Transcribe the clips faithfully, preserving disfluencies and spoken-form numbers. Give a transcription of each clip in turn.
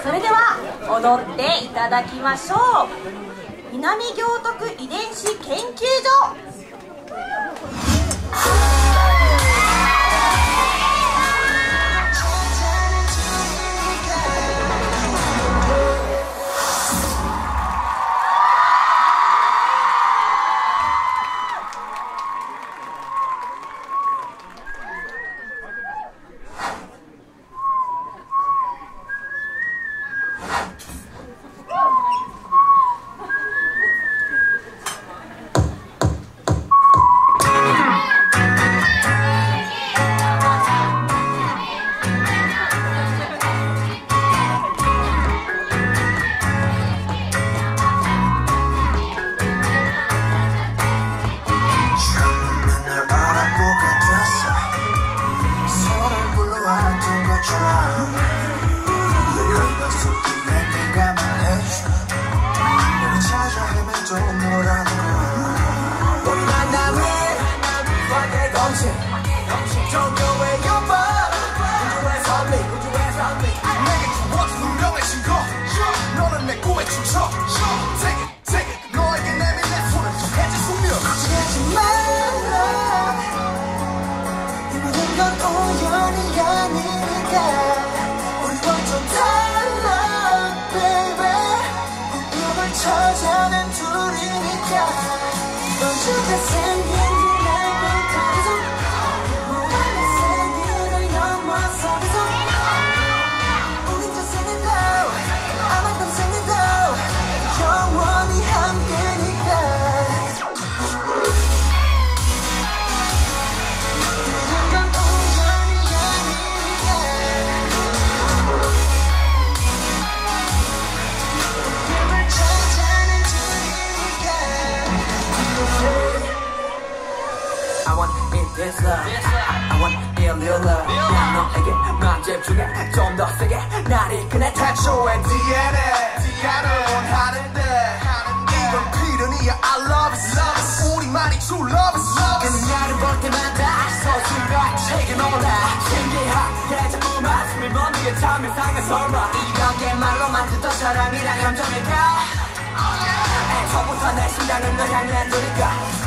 それでは踊っていただきましょう。南行徳遺伝子研究所。 찾아낸 둘이니까 언제가 생긴 날부터 계속 무한의 세계를 넘어서 계속 우린 저생에도 아마 평생에도 영원히 함께니까 I want it this love I want it real love 난 너에게만 집중해 좀 더 세게 날 이끄네 태초의 디엔에이 디엔에이 원하는데 이건 필연이야 I love it 우리만이 true love it 그는 나를 볼 때마다 서술과 책에 놀라 신기하게 자꾸만 숨이 멎는 게 참 이상해 설마 이런 게 말로만 듣던 사랑이란 감정일까 애초부터 내 심장은 널 향해 두니까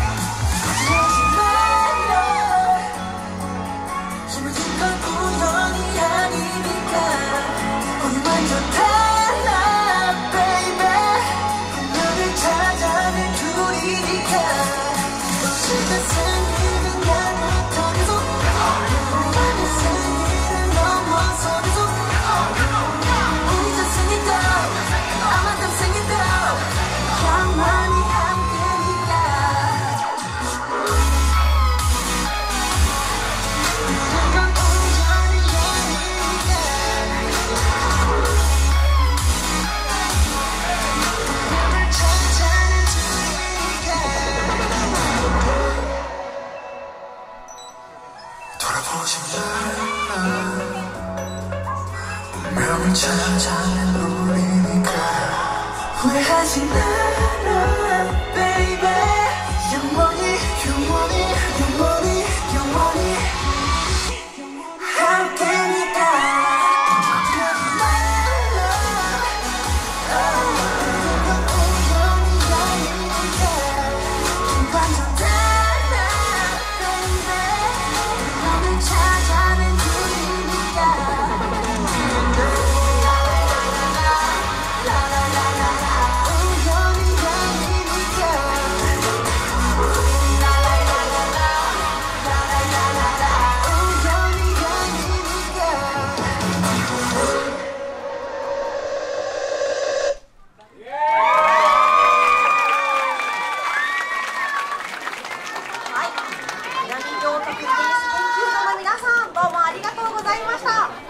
숨어진 건 우연이 아니니까 우리 완전 달라 baby 운명을 찾아낸 둘이니까 언제가 생기는 날부터 계속 우리만의 세계를 넘어서 계속 우리 저생에도 아마 평생에도 영원히 함께니까 운명을 찾아낸 우리니까 후회하지 마라